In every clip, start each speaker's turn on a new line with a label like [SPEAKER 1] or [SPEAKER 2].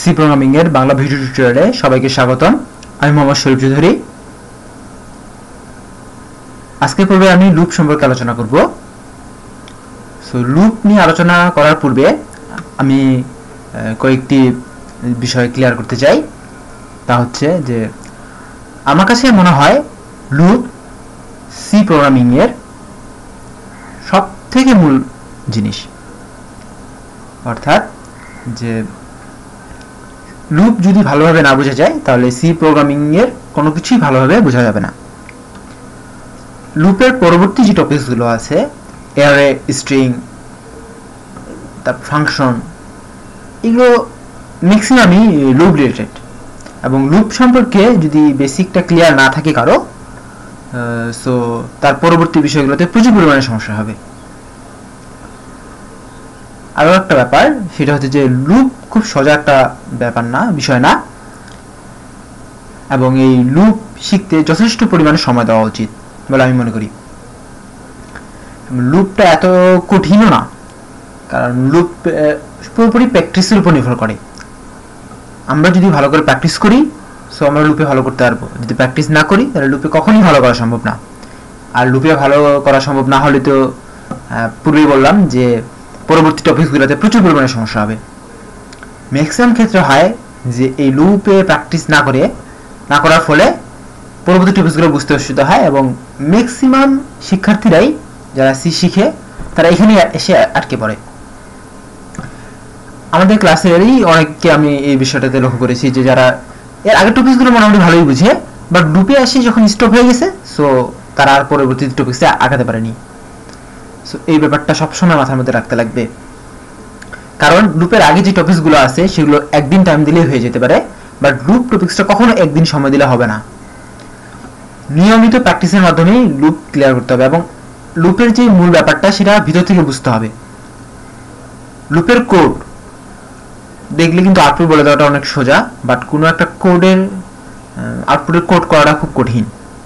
[SPEAKER 1] C programming এর Bangla video টিউটোরিয়ালে সবাইকে স্বাগতম। আমি মোহাম্মদ শরীফ চৌধুরী। আজকের পর্বে আমি লুপ সম্পর্কে আলোচনা করব। সো লুপ নিয়ে আলোচনা করার পূর্বে আমি কয়েকটি বিষয় ক্লিয়ার করতে চাই। তা হচ্ছে যে আমার কাছে মনে হয় লুপ সি প্রোগ্রামিং এর সবথেকে মূল জিনিস। অর্থাৎ যে লুপ যদি ভালোভাবে না বোঝা যায় তাহলে সি প্রোগ্রামিং এর কোনো কিছুই ভালোভাবে বোঝা যাবে না। লুপের পরবর্তী যে টপিকসগুলো আছে, অ্যারে, স্ট্রিং, তারপর ফাংশন, এগুলো ম্যাক্সিমামই লুপ রিলেটেড। এবং লুপ সম্পর্কে যদি বেসিকটা ক্লিয়ার না থাকে কারো, সো তার পরবর্তী বিষয়গুলোতে প্রচুর পরিমাণে সমস্যা হবে। আরও একটা ব্যাপার, সেটা হচ্ছে যে লুপ খুব সোজা একটা ব্যাপার না, বিষয় না, এবং এই লুপ শিখতে যথেষ্ট পরিমাণে সময় দেওয়া উচিত বলে আমি মনে করি। লুপটা এত কঠিনও না, কারণ লুপ পুরোপুরি প্র্যাকটিসের উপর নির্ভর করে। আমরা যদি ভালো করে প্র্যাকটিস করি সো আমরা লুপে ভালো করতে পারবো, যদি প্র্যাকটিস না করি তাহলে লুপে কখনোই ভালো করা সম্ভব না। আর লুপে ভালো করা সম্ভব না হলে তো পূর্বেই বললাম যে পরবর্তী টপিকগুলোতে প্রচুর পরিমাণে সমস্যা হবে। ম্যাক্সিমাম ক্ষেত্রে হয় যে এই লুপে প্র্যাকটিস না করার ফলে পরবর্তী টপিকগুলো বুঝতে অসুবিধা হয়, এবং ম্যাক্সিমাম শিক্ষার্থীরাই যারা সি শিখে তারা এখানে এসে আটকে পড়ে। আমাদের ক্লাসেরই অনেককে আমি এই বিষয়টাতে লক্ষ্য করেছি যে যারা এর আগের টপিকসগুলো মোটামুটি ভালোই বুঝে, বাট লুপে আসে যখন স্টপ হয়ে গেছে সো তারা আর পরবর্তী টপিকসে আগাতে পারেনি। সো এই ব্যাপারটা সবসময় মাথার মধ্যে রাখতে লাগবে, কারণ লুপের আগে যে টপিকসগুলো আছে সেগুলো একদিন টাইম দিলেই হয়ে যেতে পারে, বাট লুপ টপিকসটা কখনো একদিন সময় দিলে হবে না। নিয়মিত প্র্যাকটিসের মাধ্যমেই লুপ ক্লিয়ার করতে হবে, এবং লুপের যে মূল ব্যাপারটা সেটা ভিতর থেকে বুঝতে হবে। লুপের কোড দেখলে কিন্তু আউটপুট বলে দেওয়াটা অনেক সোজা, বাট কোনো একটা কোডের আউটপুটের কোড করাটা খুব কঠিন।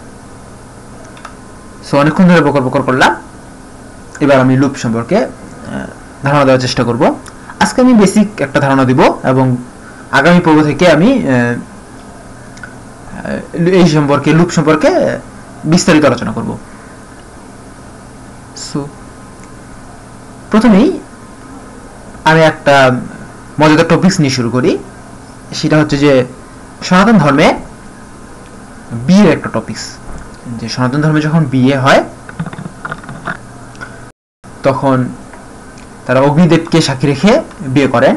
[SPEAKER 1] সো অনেকক্ষণ ধরে বকর করলাম, এবার আমি লুপ সম্পর্কে ধারণা দেওয়ার চেষ্টা করব। আজকে আমি বেসিক একটা ধারণা দিব, এবং আগামী পর্ব থেকে আমি এই সম্পর্কে লুপ সম্পর্কে বিস্তারিত আলোচনা করব। সো প্রথমেই আমি একটা মজাদার টপিকস নিয়ে শুরু করি। সেটা হচ্ছে যে সনাতন ধর্মে বিয়ের একটা টপিকস। যে সনাতন ধর্মে যখন বিয়ে হয় তখন তারা অগ্নিদেবকে সাক্ষী রেখে বিয়ে করেন।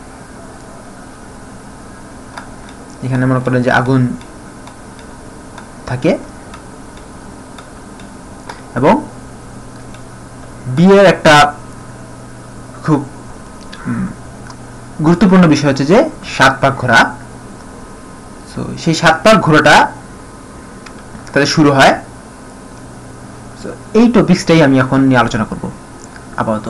[SPEAKER 1] এখানে মনে করেন যে আগুন থাকে, এবং বিয়ের একটা খুব গুরুত্বপূর্ণ বিষয় হচ্ছে যে 7 পাক ঘোরা। সো সেই 7 পাক ঘোরাটা তাদের শুরু হয়। সো এই টপিকসটাই আমি এখন নিয়ে আলোচনা করব আপাতত।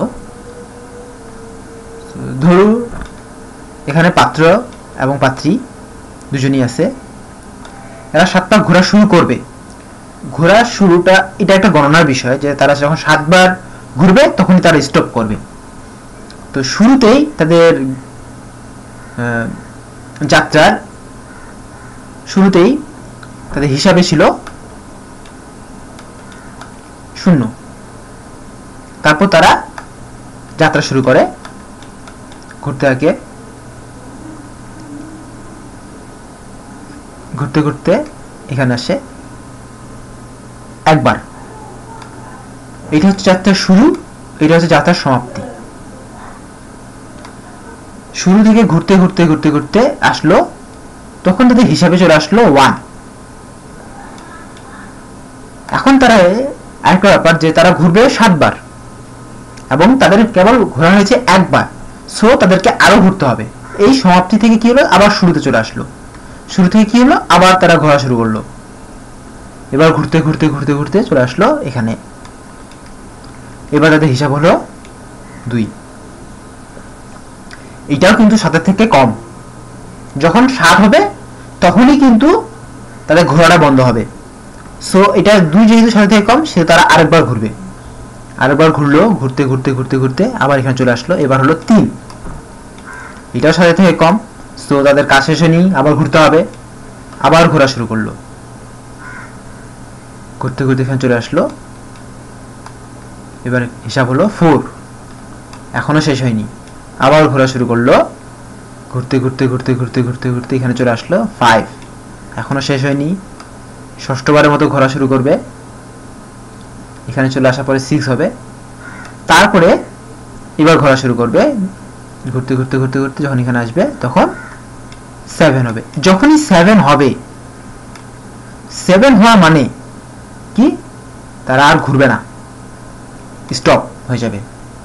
[SPEAKER 1] ধরুন এখানে পাত্র এবং পাত্রী দুজনই আছে, এরা 7 পাক ঘোরা শুরু করবে। ঘোরার শুরুটা এটা একটা গণনার বিষয়, যে তারা যখন 7 বার ঘুরবে তখনই তারা স্টপ করবে। তো শুরুতেই তাদের যাত্রার শুরুতেই তাদের হিসাবে ছিল 0। তারপর তারা যাত্রা শুরু করে, ঘুরতে থাকে, ঘুরতে ঘুরতে এখানে আসে একবার। এটা হচ্ছে যাত্রার শুরু, এটা হচ্ছে যাত্রার সমাপ্তি। শুরু থেকে ঘুরতে ঘুরতে ঘুরতে ঘুরতে আসলো, তখন তাদের হিসাবে চলে আসলো 1। এখন তারা আরেকটা ব্যাপার যে তারা ঘুরবে 7 বার, এবং তাদের কেবল ঘোরা হয়েছে একবার। সো তাদেরকে আরো ঘুরতে হবে। এই সমাপ্তি থেকে কি হলো, আবার শুরুতে চলে আসলো। শুরু থেকে কি হলো, আবার তারা ঘোরা শুরু করলো। এবার ঘুরতে ঘুরতে ঘুরতে ঘুরতে চলে আসলো এখানে। এবার তাদের হিসাব হলো 2। এটাও কিন্তু 7 থেকে কম। যখন 7 হবে তখনই কিন্তু তাদের ঘোরাটা বন্ধ হবে। সো এটা 2 যেহেতু 7 থেকে কম, সে তারা আরেকবার ঘুরবে। আরেকবার ঘুরলো, ঘুরতে ঘুরতে ঘুরতে ঘুরতে আবার এখানে চলে আসলো। এবার হলো 3, এটাও 7 থেকে কম। সো সো তাদের কাজ শেষ হয়নি, আবার ঘুরতে হবে, আবার ঘোরা শুরু করলো, ঘুরতে ঘুরতে এখানে চলে আসলো। এবার হিসাব হলো 4, এখনো শেষ হয়নি, আবার ঘোরা শুরু করলো, ঘুরতে ঘুরতে ঘুরতে ঘুরতে ঘুরতে ঘুরতে এখানে চলে আসলো 5, এখনো শেষ হয়নি, ষষ্ঠবারের মতো ঘোরা শুরু করবে, এখানে চলে আসার পরে 6 হবে, তারপরে এবার ঘোরা শুরু করবে, ঘুরতে ঘুরতে ঘুরতে ঘুরতে যখন এখানে আসবে তখন 7 হবে। যখনই 7 হবে, 7 হওয়া মানে কি, তারা আর ঘুরবে না, স্টপ হয়ে যাবে।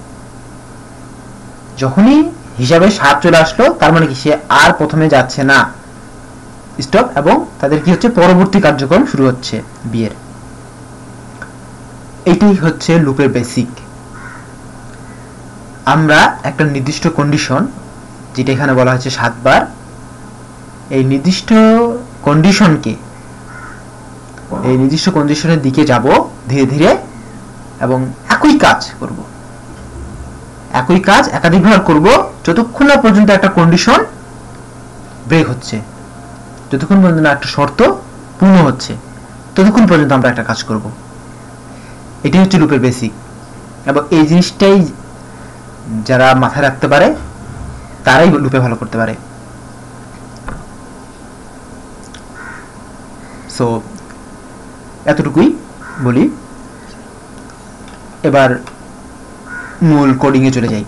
[SPEAKER 1] যখনই হিসাবে 7 চলে আসলো, তার মানে কি সে আর প্রথমে যাচ্ছে না, স্টপ, এবং তাদের কি হচ্ছে, পরবর্তী কার্যক্রম শুরু হচ্ছে বিয়ের। এটাই হচ্ছে লুপের বেসিক। আমরা একটা নির্দিষ্ট কন্ডিশন, যেটা এখানে বলা হচ্ছে 7 বার, এই নির্দিষ্ট কন্ডিশনের দিকে যাব ধীরে ধীরে, এবং একই কাজ করব, একই কাজ একাধিকবার করব, যতক্ষণ না পর্যন্ত একটা কন্ডিশন ব্রেক হচ্ছে, যতক্ষণ পর্যন্ত একটা শর্ত পূর্ণ হচ্ছে, ততক্ষণ পর্যন্ত আমরা একটা কাজ করব। এটাই হচ্ছে লুপের বেসিক, এবং এই জিনিসটাই যারা মাথায় রাখতে পারে তারাই লুপে ভালো করতে পারে। সো এতটুকুই বলি, এবার মূল কোডিং এ চলে যাই।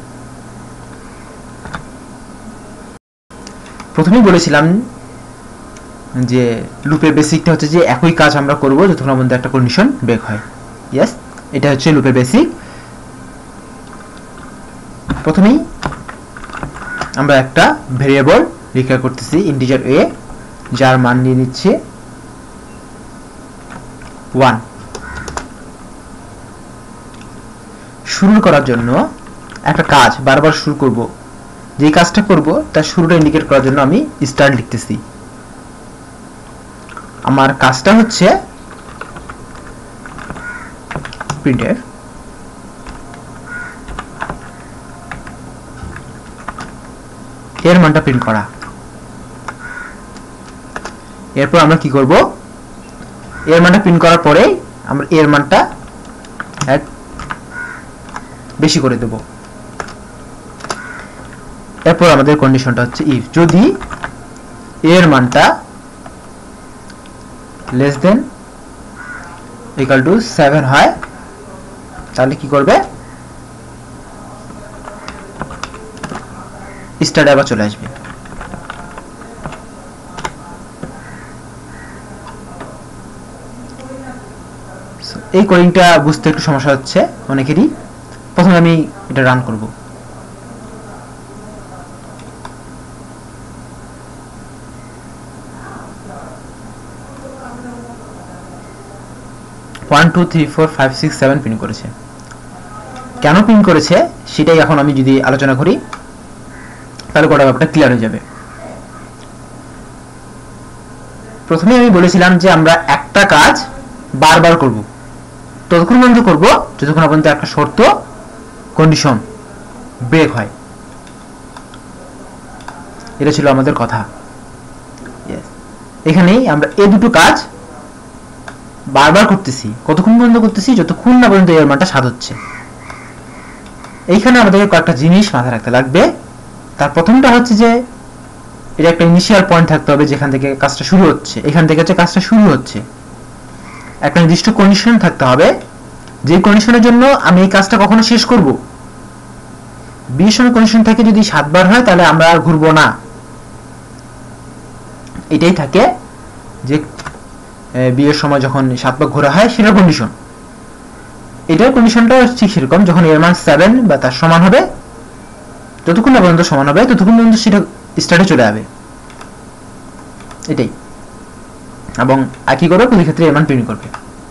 [SPEAKER 1] প্রথমেই বলেছিলাম যে লুপের বেসিকটা হচ্ছে যে একই কাজ আমরা করব যতক্ষণ পর্যন্ত একটা কন্ডিশন ব্রেক হয়। ইয়েস, এটা হচ্ছে লুপের বেসিক। প্রথমেই আমরা একটা ভেরিয়েবল ডিক্লেয়ার করতেছি ইন্টিজার a, যার মান নিয়ে নিচ্ছে 1। শুরু করার জন্য একটা কাজ বারবার শুরু করব, যে কাজটা করব তার শুরুটা ইন্ডিকেট করার জন্য আমি স্টার্ট লিখতেছি। আমার কাজটা হচ্ছে printf এর মানটা প্রিন্ট করা। এরপর আমরা কি করব, এর মানটা প্রিন্ট করার পরে আমরা এর মানটা এক বেশি করে দেব। এরপর আমাদের কন্ডিশনটা হচ্ছে ইফ যদি এর মানটা লেস দেন ইকুয়াল টু 7 হয়, তাহলে কি করবে, স্টার্ট আবার চলে আসবে। এই কোডিংটা বুঝতে একটু সমস্যা হচ্ছে অনেকেরই। প্রথমে আমি এটা রান করব। One two three four five six 7 print করেছে। কেন প্রিন্ট করেছে সেটাই এখন আমি যদি আলোচনা করি তাহলে গোটা ব্যাপারটা ক্লিয়ার হয়ে যাবে। প্রথমে আমি বলেছিলাম যে আমরা একটা কাজ বারবার করব, ততক্ষণ পর্যন্ত করব যতক্ষণ পর্যন্ত একটা শর্ত কন্ডিশন ব্রেক হয়। এটা ছিল আমাদের কথা। এখানেই আমরা এই দুটো কাজ বারবার করতেছি, কতক্ষণ পর্যন্ত করতেছি, যতক্ষণ না পর্যন্ত এর মানটা 7 হচ্ছে। এইখানে আমাদেরকে কয়েকটা জিনিস মাথায় রাখতে লাগবে। তার প্রথমটা হচ্ছে যে এটা একটা ইনিশিয়াল পয়েন্ট থাকতে হবে যেখান থেকে কাজটা শুরু হচ্ছে, এখান থেকে হচ্ছে কাজটা শুরু হচ্ছে। একটা নির্দিষ্ট কন্ডিশন থাকতে হবে, যে কন্ডিশনের জন্য আমি এই কাজটা কখনো শেষ করব। বিয়ের সময় কন্ডিশন থাকে যদি 7 বার হয় তাহলে আমরা আর ঘুরবো না, এটাই থাকে যে বিয়ের সময় যখন 7 বার ঘোরা হয় সেটার কন্ডিশন। এটার কন্ডিশনটা ঠিক সেরকম, যখন এর মান 7 বা তার সমান হবে, যতক্ষণ না পর্যন্ত সমান হবে ততক্ষণ পর্যন্ত সেটা স্টার্টে চলে যাবে, এটাই। এবং একই করে প্রতি ক্ষেত্রে এর মান প্রিন্ট করবে।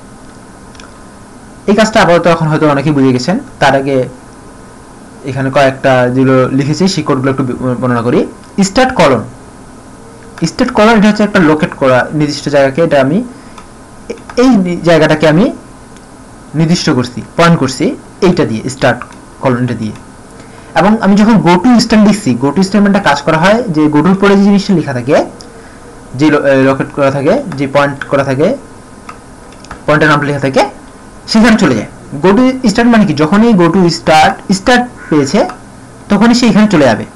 [SPEAKER 1] এই কাজটা আপাতত এখন হয়তো অনেকেই বুঝে গেছেন। তার আগে এখানে কয়েকটা যেগুলো লিখেছি সেই কোডগুলো একটু বর্ণনা করি। স্টার্ট কলন, স্টার্ট কলন এটা হচ্ছে একটা লোকেট করা নির্দিষ্ট জায়গাকে, এটা আমি এই জায়গাটাকে আমি নির্দিষ্ট করছি, পয়েন্ট করছি এইটা দিয়ে, স্টার্ট কলনটা দিয়ে। এবং আমি যখন গো টু স্ট্যান্ড লিখছি, গো টু স্টেটমেন্টটা কাজ করা হয় যে গো টুর পরে যে জিনিসটা লেখা থাকে, যে লোকেট করা থাকে, যে পয়েন্ট করা থাকে, পয়েন্টের নাম লেখা থাকে, সেখানে চলে যায়। গো টু স্টার্ট মানে কি, যখনই গো টু স্টার্ট পেয়েছে তখনই সে এখানে চলে যাবে।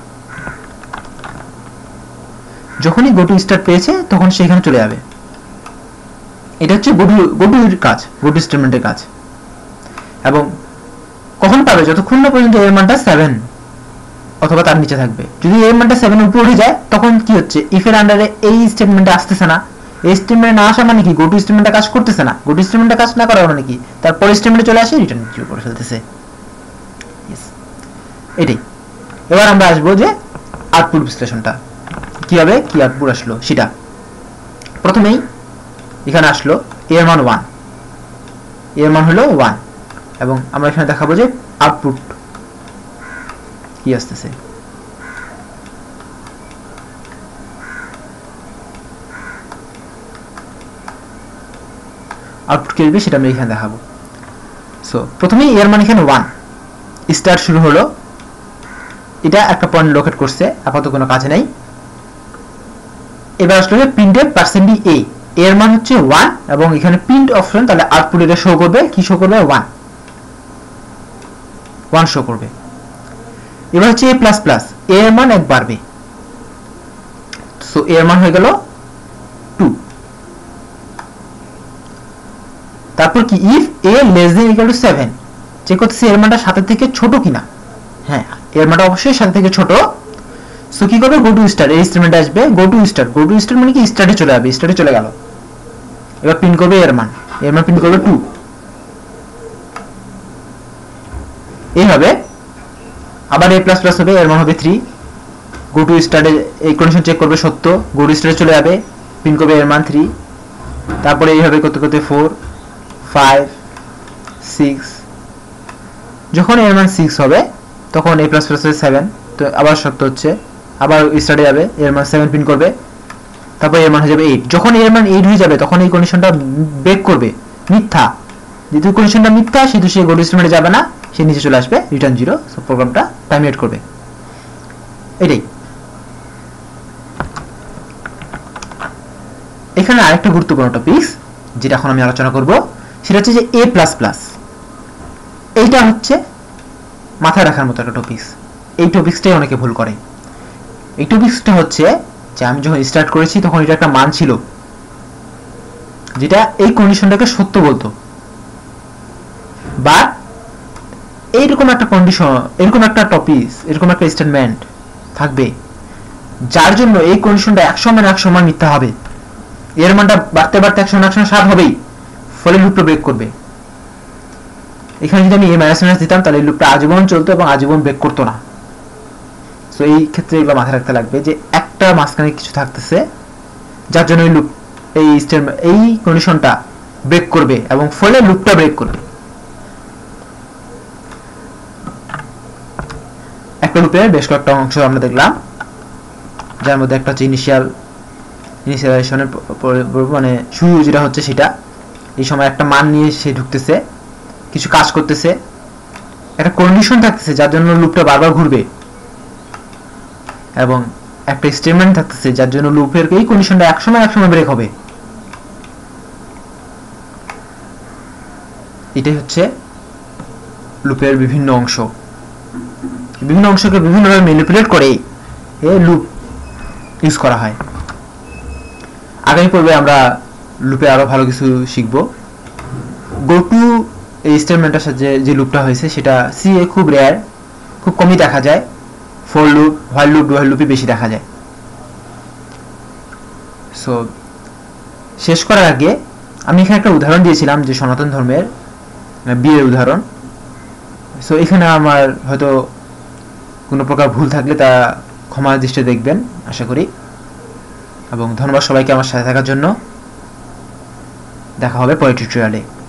[SPEAKER 1] যখনই গো টু স্টার্ট পেয়েছে তখন সে এখানে চলে যাবে। এটা হচ্ছে গো টু এর কাজ, গো টু স্টেটমেন্টের কাজ। এবং কখন পাবে, যতক্ষণ না পর্যন্ত এর মানটা 7 অথবা তার নিচে থাকবে। যদি এর মানটা 7 এর উপর উঠে যায় তখন কি হচ্ছে, ইফ এর আন্ডারে এই স্টেটমেন্টে আসতেছে না। এই স্টেটমেন্টে না আসা মানে কি, গো টু স্টেটমেন্টটা কাজ করতেছে না। গো টু স্টেটমেন্টটা কাজ না করা মানে কি, তারপর স্টেটমেন্টে চলে আসে, রিটার্ন জিরো করে ফেলতেছে। এটাই। এবার আমরা আসবো যে আউটপুট বিশ্লেষণটা কিভাবে, কি আউটপুট আসলো সেটা। প্রথমেই এখানে আসলো এর মান 1, এর মান হলো 1, এবং আমরা এখানে দেখাবো যে আউটপুট কি আসতেছে। আউটপুট কি আসবে সেটা আমি এখানে দেখাবো। সো প্রথমেই এর মান এখানে 1, স্টার্ট শুরু হলো, এটা একটা পয়েন্ট লোকেট করছে, আপাতত কোনো কাজে নাই। এবার আসলে প্রিন্টের পার্সেন্ট এ, এর মান হচ্ছে 1 এবং এখানে প্রিন্ট অপশন, তাহলে আউটপুট এটা শো করবে, কি শো করবে, 1 শো করবে। এবার হচ্ছে এ প্লাস প্লাস, এর মান 1 বাড়বে, সো এর মান হয়ে গেল 2। তারপর কি, if A less than equal to 7, check করতেছি এর মানটা 7 থেকে ছোট কিনা। হ্যাঁ, এর মানটা অবশ্যই 7 থেকে ছোট। সো কি করবে, গো টু স্টার্ট, এই স্টেটমেন্ট আসবে, go to start, go to start মানে কি, স্টার্টে চলে যাবে, স্টার্টে চলে গেল। এবার প্রিন্ট করবে এর মান, এর মান প্রিন্ট করবে 2। এই হবে। আবার এ প্লাস প্লাস হবে, এর মান হবে 3। গো টু স্টার্টে এই কন্ডিশন চেক করবে সত্য, গো টু স্টার্টে চলে যাবে, প্রিন্ট করবে এর মান 3। তারপরে এইভাবে করতে করতে 4, 5, 6, যখন এর মান 6 হবে তখন এ প্লাস প্লাস 7, তো আবার সত্য হচ্ছে, আবার স্টার্টে যাবে, এর মান 7 প্রিন্ট করবে, তারপর এর মান হয়ে যাবে 8। যখন এর মান 8 হয়ে যাবে তখন এই কন্ডিশনটা ব্রেক করবে, মিথ্যা। যেহেতু কন্ডিশনটা মিথ্যা সেহেতু সে গো টু স্টেটমেন্টে যাবে না, সে নিচে চলে আসবে, রিটার্ন 0। সো প্রোগ্রামটা টার্মিনেট করবে। এটাই। এখানে আরেকটা গুরুত্বপূর্ণ টপিক যেটা এখন আমি আলোচনা করব, সেটা হচ্ছে যে এ প্লাস প্লাস। এইটা হচ্ছে মাথায় রাখার মতো একটা টপিক। এই টপিকসটাই অনেকে ভুল করে। এই টপিকসটা হচ্ছে যে আমি যখন স্টার্ট করেছি তখন এটা একটা মান ছিল যেটা এই কন্ডিশনটাকে সত্য বলতো, বা এইরকম একটা কন্ডিশন, এরকম একটা টপিক, এরকম একটা স্টেটমেন্ট থাকবে যার জন্য এই কন্ডিশনটা 100 মান মিথ্যা হবে। এর মানটা বাড়তে বাড়তে 100 7 হবেই, ফলে লুপটা ব্রেক করবে। এখানে যদি আমি এ মাইনাস মাইনাস দিতাম তাহলে লুপটা আজীবন চলতো এবং আজীবন ব্রেক করতো না। সো এই ক্ষেত্রে এগুলো মাথায় রাখতে লাগবে যে একটা মাঝখানে কিছু থাকতেছে যার জন্য এই লুপ, এই কন্ডিশনটা ব্রেক করবে এবং ফলে লুপটা ব্রেক করবে। একটা লুপের বেশ কয়েকটা অংশ আমরা দেখলাম, যার মধ্যে একটা হচ্ছে ইনিশিয়ালাইজেশনের মানে শুরু যেটা হচ্ছে সেটা, এই সময় একটা মান নিয়ে সে ঢুকতেছে, কিছু কাজ করতেছে, একটা কন্ডিশন থাকতেছে যার জন্য লুপটা বারবার ঘুরবে, এবং একটা স্টেটমেন্ট থাকতেছে যার জন্য লুপের এই কন্ডিশনটা 100 ব্রেক হবে। এটাই হচ্ছে লুপের বিভিন্ন অংশ। বিভিন্ন অংশকে বিভিন্নভাবে ম্যানিপুলেট করে এই লুপ ইউজ করা হয়। আগামী পর্বে আমরা লুপে আরো ভালো কিছু শিখব। গো টু এই স্টেটমেন্টের সাথে যে লুপটা হয়েছে সেটা সি এ খুব রেয়ার, খুব কমই দেখা যায়। For loop, while loop, do while লুপে বেশি দেখা যায়। সো শেষ করার আগে আমি এখানে একটা উদাহরণ দিয়েছিলাম যে সনাতন ধর্মের বিয়ের উদাহরণ। সো এখানে আমার হয়তো কোনো প্রকার ভুল থাকলে তা ক্ষমা দৃষ্টিতে দেখবেন আশা করি, এবং ধন্যবাদ সবাইকে আমার সাথে থাকার জন্য। দেখা হবে পরের টিউটোরিয়ালে।